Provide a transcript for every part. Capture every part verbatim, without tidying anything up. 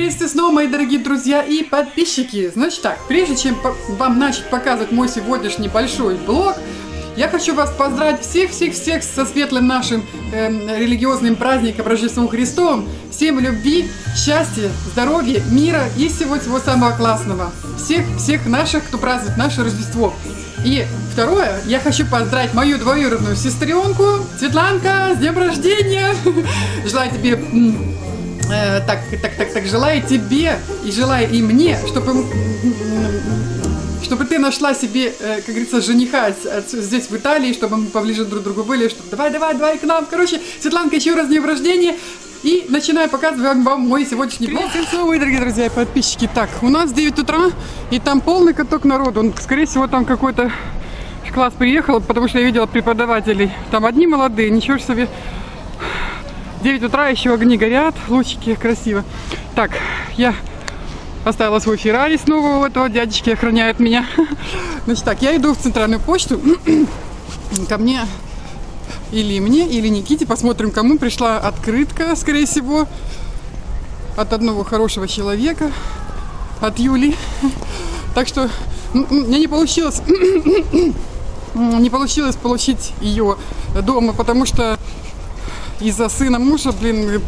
Приветствую снова, мои дорогие друзья и подписчики. Значит так, прежде чем вам начать показывать мой сегодняшний большой блог, я хочу вас поздравить всех-всех-всех со светлым нашим э, религиозным праздником Рождеством Христовым. Всем любви, счастья, здоровья, мира и всего-всего самого классного. Всех-всех наших, кто празднует наше Рождество. И второе, я хочу поздравить мою двоюродную сестренку Светланка с днем рождения. Желаю тебе... Э, так, так, так, так, желаю тебе и желаю и мне, чтобы, чтобы ты нашла себе, э, как говорится, жениха здесь в Италии, чтобы мы поближе друг к другу были, чтобы давай, давай, давай к нам. Короче, Светланка, еще раз с днем рождения. И начинаю показывать вам мой сегодняшний блог. Привет, дорогие друзья и подписчики. Так, у нас девять утра, и там полный каток народу. Скорее всего, там какой-то класс приехал, потому что я видела преподавателей. Там одни молодые, ничего себе. девять утра, еще огни горят, лучики, красиво. Так, я оставила свой Феррари снова у этого дядечки, охраняет меня. Значит так, я иду в центральную почту. Ко мне или мне, или Никите, посмотрим, кому пришла открытка, скорее всего, от одного хорошего человека, от Юли. Так что мне не получилось, не получилось получить ее дома, потому что из-за сына мужа, блин,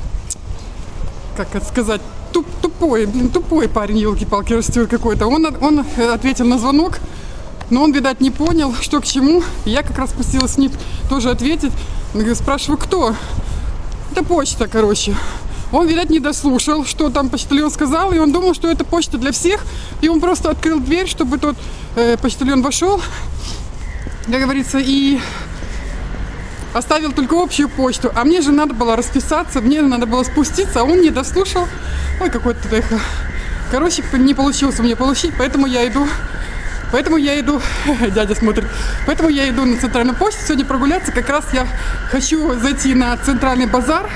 как это сказать, туп, тупой, блин, тупой парень, елки-палки, растет какой-то. Он, он ответил на звонок, но он, видать, не понял, что к чему. Я как раз спустилась с ним тоже ответить. Спрашиваю, кто? Это почта, короче. Он, видать, не дослушал, что там почтальон сказал, и он думал, что это почта для всех. И он просто открыл дверь, чтобы тот э, почтальон вошел, как говорится, и... оставил только общую почту, а мне же надо было расписаться, мне надо было спуститься, а он не дослушал. Ой, какой-то эхо. Короче, не получилось у меня получить, поэтому я иду, поэтому я иду, дядя смотрит, поэтому я иду на центральную почту сегодня прогуляться. Как раз я хочу зайти на центральный базар,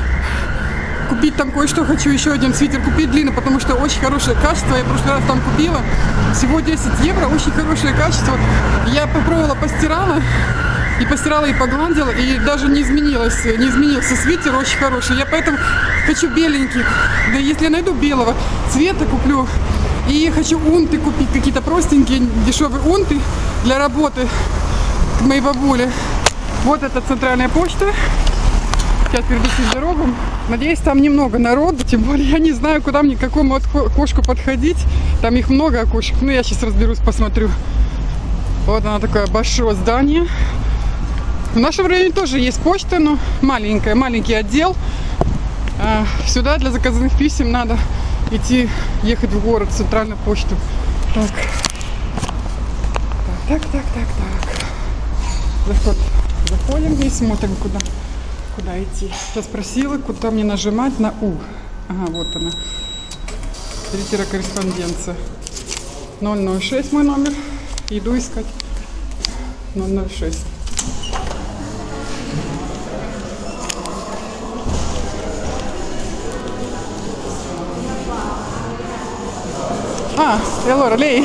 купить там кое-что, хочу еще один свитер купить длинный, потому что очень хорошее качество, я в прошлый раз там купила, всего десять евро, очень хорошее качество. Я попробовала, постирала. И постирала, и погладила, и даже не изменилось, не изменился свитер, очень хороший. Я поэтому хочу беленький. Да если я найду белого цвета, куплю. И хочу унты купить, какие-то простенькие, дешевые унты для работы к моей бабуле. Вот это центральная почта. Сейчас перейду через дорогу. Надеюсь, там немного народу, тем более я не знаю, куда мне, к какому окошку подходить. Там их много окошек. Ну, я сейчас разберусь, посмотрю. Вот она, такое большое здание. В нашем районе тоже есть почта, но маленькая, маленький отдел. А сюда для заказанных писем надо идти, ехать в город, в центральную почту. Так, так, так, так, так. Заход. Заходим и смотрим, куда, куда идти. Сейчас спросила, куда мне нажимать на У. Ага, вот она. Корреспонденция. ноль ноль шесть мой номер. Иду искать. ноль ноль шесть. А, allora lei?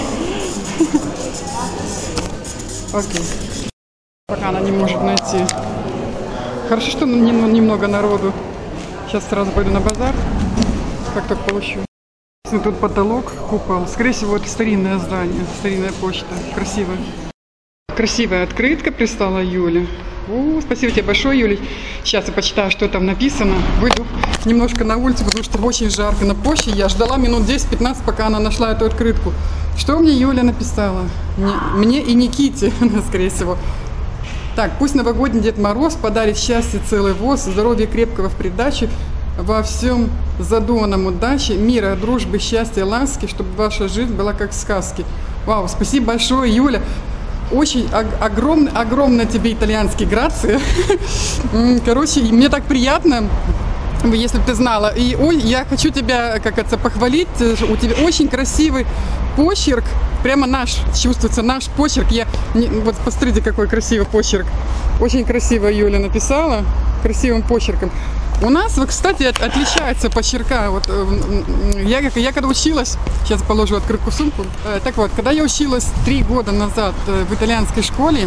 Окей. Пока она не может найти. Хорошо, что немного народу. Сейчас сразу пойду на базар. Как только получу. Тут потолок, купол. Скорее всего, это старинное здание, старинная почта. Красивая. Красивая открытка прислала Юля. О, спасибо тебе большое, Юля. Сейчас я почитаю, что там написано. Выйду немножко на улицу, потому что очень жарко на почте. Я ждала минут десять-пятнадцать, пока она нашла эту открытку. Что мне Юля написала? Мне, мне и Никите, скорее всего. Так, пусть новогодний Дед Мороз подарит счастье целый воз, здоровья крепкого в придачу, во всем задуманном удачи, мира, дружбы, счастья, ласки, чтобы ваша жизнь была как в сказке. Вау, спасибо большое, Юля. Очень огромный, огромно тебе итальянский грации. Короче, мне так приятно, если бы ты знала. И ой, я хочу тебя, как это, похвалить. У тебя очень красивый почерк. Прямо наш, чувствуется наш почерк. Я, не, вот посмотрите, какой красивый почерк. Очень красиво Юля написала, красивым почерком. У нас, кстати, отличается почерка. Вот, я, я когда училась, сейчас положу открытку в сумку. Так вот, когда я училась три года назад в итальянской школе,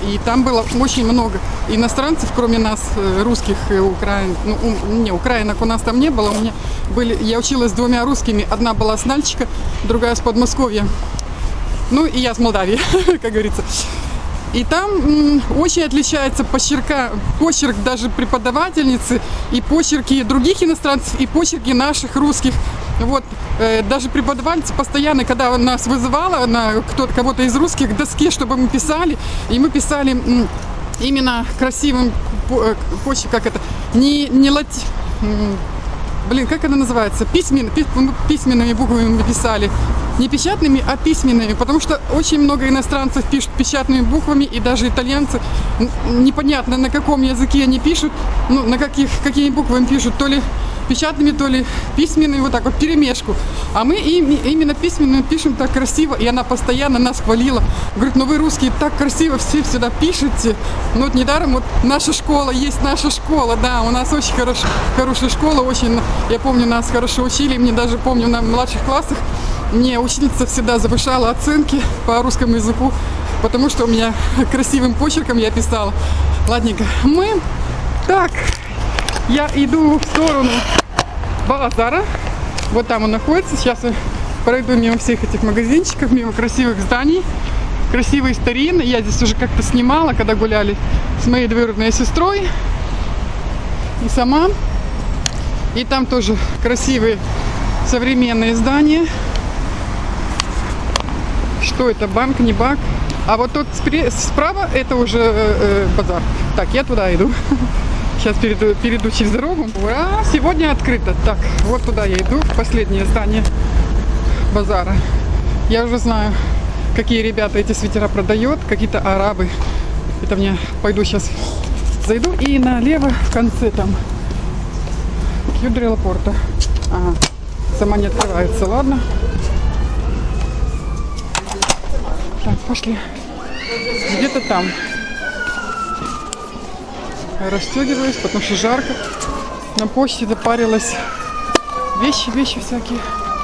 И там было очень много иностранцев, кроме нас, русских и украин. Ну, не, украинок у нас там не было. У меня были, я училась с двумя русскими. Одна была с Нальчика, другая с Подмосковья. Ну, и я с Молдавии, как говорится. И там м, очень отличается почерка, почерк даже преподавательницы, и почерки других иностранцев, и почерки наших русских. Вот, э, даже преподавательница постоянно, когда нас вызывала на кто-то, кого-то из русских к доске, чтобы мы писали, и мы писали м, именно красивым почерком, как это, не, не лати... Блин, как это называется? Письмен, письменными буквами мы писали. Не печатными, а письменными. Потому что очень много иностранцев пишут печатными буквами. И даже итальянцы, непонятно на каком языке они пишут. Ну, на каких, какими буквами пишут. То ли печатными, то ли письменными. Вот так вот, перемешку. А мы им, именно письменными пишем так красиво. И она постоянно нас хвалила. Говорит, ну вы русские так красиво все всегда пишете. Ну вот недаром вот наша школа, есть наша школа. Да, у нас очень хорош, хорошая школа. Очень, я помню, нас хорошо учили. Мне даже помню на младших классах. Мне учительница всегда завышала оценки по русскому языку, потому что у меня красивым почерком я писала. Ладненько, мы... Так, я иду в сторону базара. Вот там он находится. Сейчас я пройду мимо всех этих магазинчиков, мимо красивых зданий. Красивые, старинные. Я здесь уже как-то снимала, когда гуляли с моей двоюродной сестрой. И сама. И там тоже красивые современные здания. Что это? Банк, не банк. А вот тут справа это уже э, базар. Так, я туда иду. Сейчас перейду, перейду через дорогу. Ура! Сегодня открыто. Так, вот туда я иду. Последнее здание базара. Я уже знаю, какие ребята эти свитера продают. Какие-то арабы. Это мне пойду сейчас зайду. И налево в конце там Chiudere la porta. Ага. Сама не открывается. Ладно. Так, пошли. Где-то там. Расстегиваюсь, потому что жарко. На почте запарилась. Вещи, вещи всякие.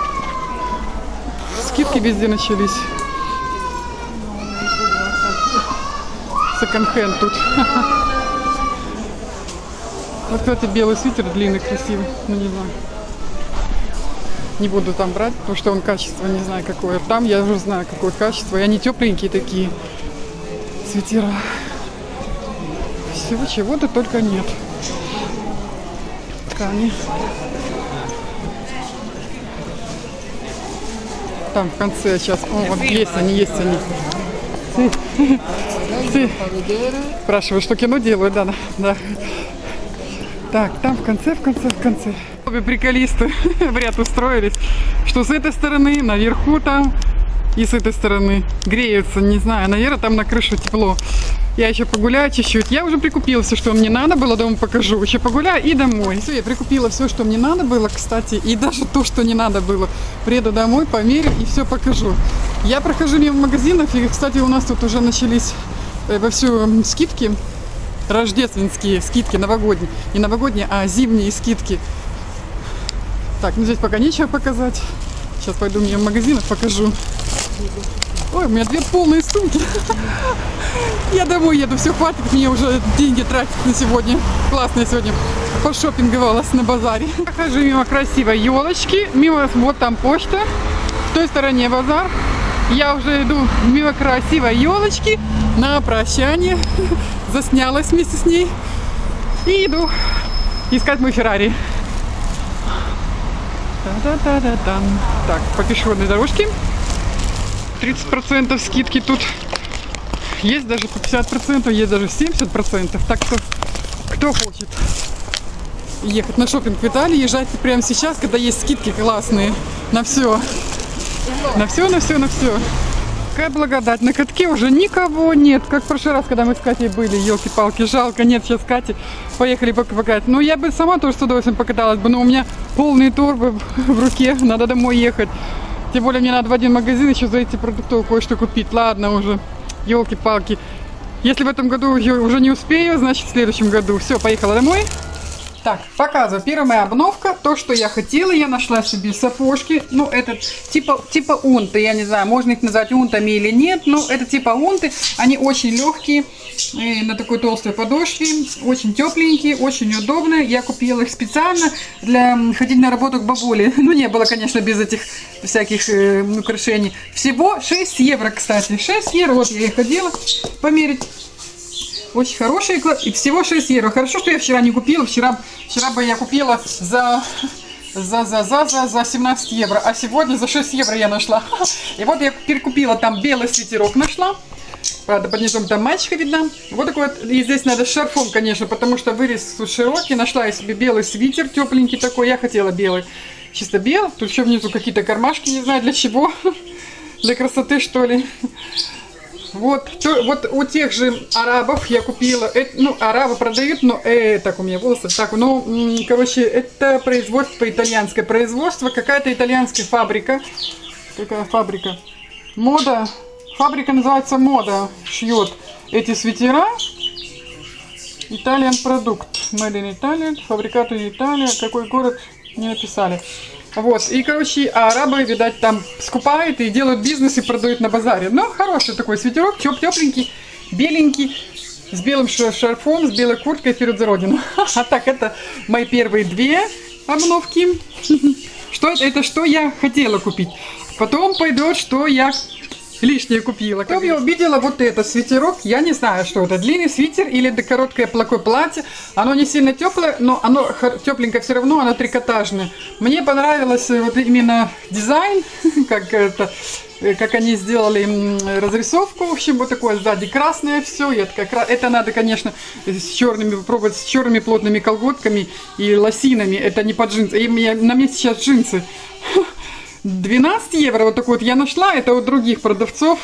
Скидки везде начались. Секонд-хенд тут. Вот кстати, белый свитер длинный, красивый. Ну, не знаю. Не буду там брать, потому что он качество не знаю какое. Там я уже знаю какое качество. И они тепленькие такие свитера. Всего чего-то только нет. Ткани. Там в конце сейчас. О, вот есть они, есть они. Ты, ты спрашиваешь, что кино делают, да, да. Так, там в конце, в конце, в конце. Обе приколисты в ряд устроились, что с этой стороны, наверху там, и с этой стороны греются, не знаю, наверное, там на крыше тепло. Я еще погуляю чуть-чуть. Я уже прикупила все, что мне надо было, дома покажу. Еще погуляю и домой. Все, я прикупила все, что мне надо было, кстати, и даже то, что не надо было. Приеду домой, померю и все покажу. Я прохожу мимо магазинов, и, кстати, у нас тут уже начались вовсю скидки. Рождественские скидки, новогодние. Не новогодние, а зимние скидки. Так, ну здесь пока нечего показать. Сейчас пойду мимо магазинов, покажу. Ой, у меня две полные сумки. Я домой еду, все, хватит мне уже деньги тратить на сегодня. Классно я сегодня пошопинговалась на базаре. Прохожу мимо красивой елочки, мимо, вот там почта, в той стороне базар. Я уже иду мимо красивой елочки на прощание. Заснялась вместе с ней. И иду искать мой Феррари. Та-та-та-та-та. Так, по пешеходной дорожке. тридцать процентов скидки тут. Есть даже по пятьдесят процентов, есть даже семьдесят процентов. Так что, кто хочет ехать на шопинг в Италии, езжайте прямо сейчас, когда есть скидки классные на все. На все, на все, на все. Какая благодать. На катке уже никого нет. Как в прошлый раз, когда мы с Катей были. Елки-палки, жалко. Нет, сейчас Катя. Поехали покатать. Ну, я бы сама тоже с удовольствием покаталась бы, но у меня полные торбы в руке. Надо домой ехать. Тем более мне надо в один магазин еще зайти продуктов кое-что купить. Ладно уже. Елки-палки. Если в этом году уже не успею, значит в следующем году. Все, поехала домой. Так, показываю. Первая моя обновка. То, что я хотела, я нашла себе сапожки. Ну, это типа, типа унты. Я не знаю, можно их назвать унтами или нет. Но это типа унты. Они очень легкие. На такой толстой подошве. Очень тепленькие, очень удобные. Я купила их специально для ходить на работу к бабуле. Ну, не было, конечно, без этих всяких э, украшений. Всего шесть евро, кстати. шесть евро. Вот я и ходила померить. Очень хорошие, и всего шесть евро. Хорошо, что я вчера не купила. Вчера, вчера бы я купила за, за, за, за, за, за семнадцать евро. А сегодня за шесть евро я нашла. И вот я перекупила, там белый свитерок нашла. Правда, под низом там мальчика видно. Вот такой вот. И здесь надо с шарфом, конечно, потому что вырез широкий. Нашла я себе белый свитер, тепленький такой. Я хотела белый. Чисто белый. Тут еще внизу какие-то кармашки, не знаю для чего. Для красоты, что ли. Вот, то, вот у тех же арабов я купила, это, ну, арабы продают, но, э, так, у меня волосы, так, ну, короче, это производство, итальянское производство, какая-то итальянская фабрика, какая фабрика, мода, фабрика называется Мода, шьет эти свитера, Italian продукт, Made in Italy, фабрикату Италия, какой город, не написали. Вот, и, короче, арабы, видать, там скупают и делают бизнес и продают на базаре. Ну, хороший такой свитерок, теп тепленький, беленький, с белым шарфом, с белой курткой вперед за родину. А так, это мои первые две обновки. Что это? Это что я хотела купить. Потом пойдет, что я лишнее купила. Потом я увидела вот это свитерок. Я не знаю, что это. Длинный свитер или короткое плохое платье. Оно не сильно теплое, но оно тепленькое все равно, оно трикотажное. Мне понравилось вот именно дизайн, как это, как они сделали разрисовку. В общем, вот такое сзади красное все. Это, это надо, конечно, с черными попробовать, с черными плотными колготками и лосинами. Это не под джинсы. И на мне сейчас джинсы. двенадцать евро, вот такой вот я нашла, это у других продавцов,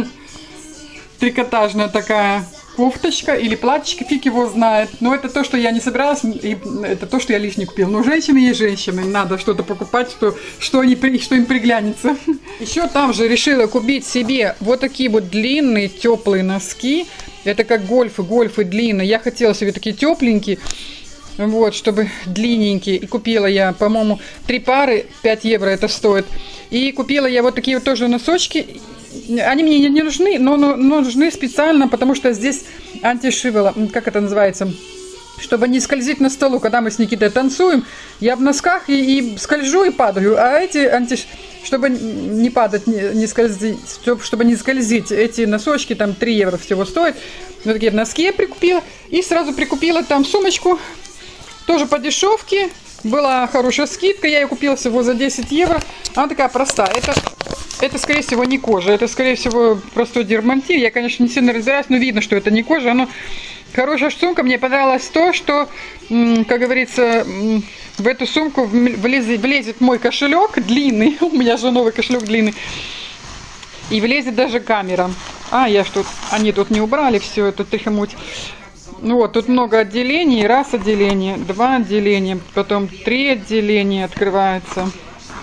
трикотажная такая кофточка или платьишко, фиг его знает, но это то, что я не собиралась, и это то, что я лишнее купила, но женщины есть женщины, надо что-то покупать, что, что, они, что им приглянется. Еще там же решила купить себе вот такие вот длинные теплые носки, это как гольфы, гольфы длинные, я хотела себе такие тепленькие. Вот, чтобы длинненькие. И купила я, по-моему, три пары, пять евро это стоит. И купила я вот такие вот тоже носочки. Они мне не нужны, но, но, но нужны специально, потому что здесь антишивела, как это называется, чтобы не скользить на столу. Когда мы с Никитой танцуем, я в носках и, и скольжу и падаю. А эти антиш... чтобы не падать, не, не скользить, чтобы не скользить, эти носочки там три евро всего стоят. Вот такие носки я прикупила. И сразу прикупила там сумочку. Тоже по дешевке, была хорошая скидка, я ее купила всего за десять евро. Она такая простая, это, это скорее всего не кожа, это скорее всего простой дермантин. Я, конечно, не сильно разбираюсь, но видно, что это не кожа. Оно хорошая сумка, мне понравилось то, что, как говорится, в эту сумку влезет, влезет мой кошелек длинный, у меня же новый кошелек длинный, и влезет даже камера. А, я что, они тут не убрали все это тряхомуть. Ну вот, тут много отделений, раз отделение, два отделения, потом три отделения открывается.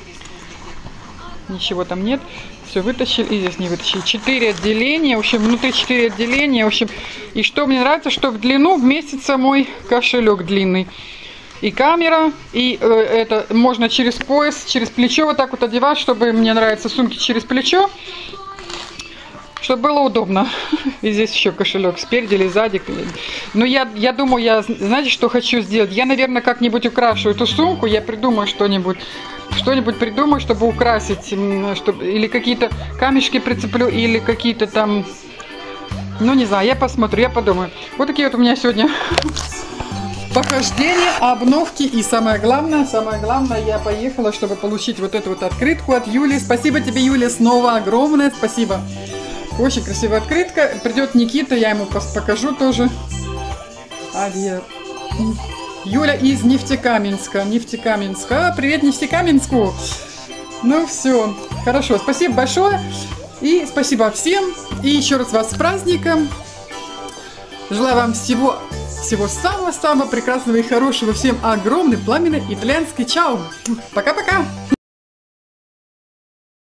Ничего там нет. Все вытащили, и здесь не вытащили. Четыре отделения, в общем, внутри четыре отделения, в общем. И что мне нравится, что в длину вместится мой кошелек длинный. И камера, и э, это можно через пояс, через плечо вот так вот одевать, чтобы мне нравятся сумки через плечо. Чтобы было удобно. И здесь еще кошелек спереди или сзади. Но я, я думаю, я, знаете, что хочу сделать? Я, наверное, как-нибудь украшу эту сумку. Я придумаю что-нибудь. Что-нибудь придумаю, чтобы украсить. Чтобы, или какие-то камешки прицеплю, или какие-то там... Ну, не знаю, я посмотрю, я подумаю. Вот такие вот у меня сегодня похождения, обновки. И самое главное, самое главное, я поехала, чтобы получить вот эту вот открытку от Юли. Спасибо тебе, Юля, снова огромное спасибо. Очень красивая открытка. Придет Никита, я ему покажу тоже. А где? Юля из Нефтекаменска. Нефтекаменска. Привет Нефтекаменску. Ну все. Хорошо. Спасибо большое. И спасибо всем. И еще раз вас с праздником. Желаю вам всего, всего самого-самого прекрасного и хорошего. Всем огромный, пламенный итальянский чао. Пока-пока.